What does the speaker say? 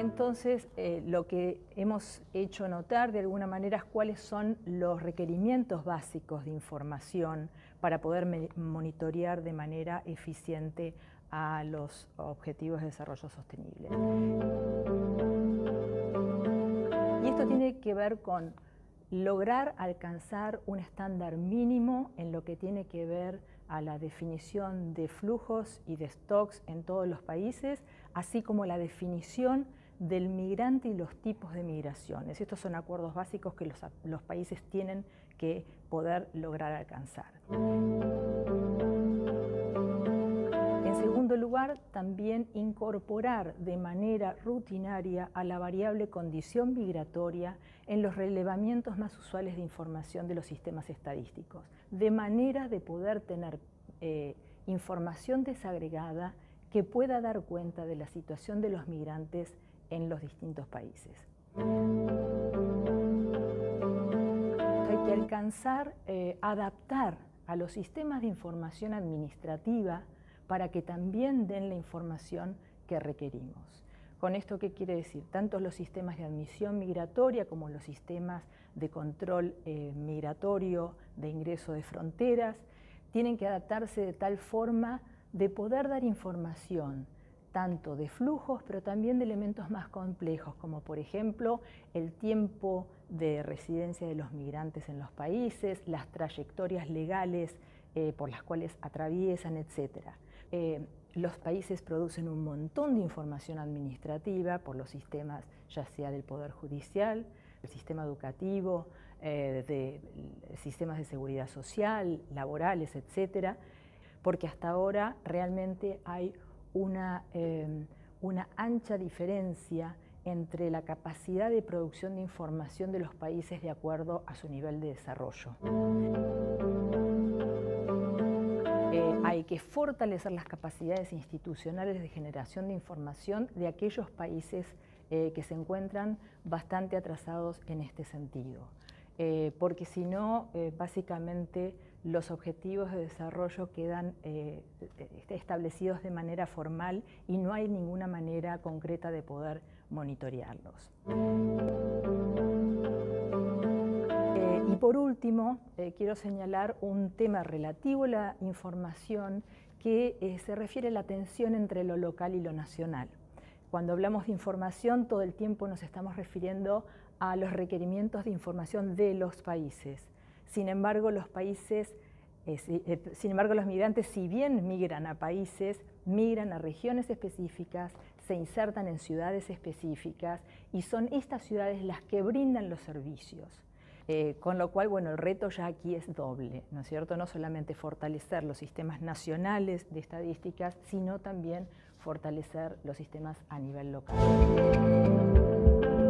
Entonces, lo que hemos hecho notar de alguna manera es cuáles son los requerimientos básicos de información para poder monitorear de manera eficiente a los objetivos de desarrollo sostenible. Y esto tiene que ver con lograr alcanzar un estándar mínimo en lo que tiene que ver a la definición de flujos y de stocks en todos los países, así como la definición del migrante y los tipos de migraciones. Estos son acuerdos básicos que los países tienen que poder lograr alcanzar. En segundo lugar, también incorporar de manera rutinaria a la variable condición migratoria en los relevamientos más usuales de información de los sistemas estadísticos, de manera de poder tener información desagregada que pueda dar cuenta de la situación de los migrantes en los distintos países. Hay que alcanzar, adaptar a los sistemas de información administrativa para que también den la información que requerimos. ¿Con esto qué quiere decir? Tanto los sistemas de admisión migratoria como los sistemas de control migratorio, de ingreso de fronteras, tienen que adaptarse de tal forma de poder dar información tanto de flujos, pero también de elementos más complejos, como por ejemplo el tiempo de residencia de los migrantes en los países, las trayectorias legales por las cuales atraviesan, etc. Los países producen un montón de información administrativa por los sistemas, ya sea del Poder Judicial, el sistema educativo, de sistemas de seguridad social, laborales, etc., porque hasta ahora realmente hay una ancha diferencia entre la capacidad de producción de información de los países de acuerdo a su nivel de desarrollo. Hay que fortalecer las capacidades institucionales de generación de información de aquellos países que se encuentran bastante atrasados en este sentido. Porque si no, básicamente los objetivos de desarrollo quedan establecidos de manera formal y no hay ninguna manera concreta de poder monitorearlos. Y por último, quiero señalar un tema relativo a la información que se refiere a la tensión entre lo local y lo nacional. Cuando hablamos de información, todo el tiempo nos estamos refiriendo a los requerimientos de información de los países. Sin embargo, los migrantes, si bien migran a países, migran a regiones específicas, se insertan en ciudades específicas y son estas ciudades las que brindan los servicios. Con lo cual, bueno, el reto ya aquí es doble, ¿no es cierto? No solamente fortalecer los sistemas nacionales de estadísticas, sino también fortalecer los sistemas a nivel local.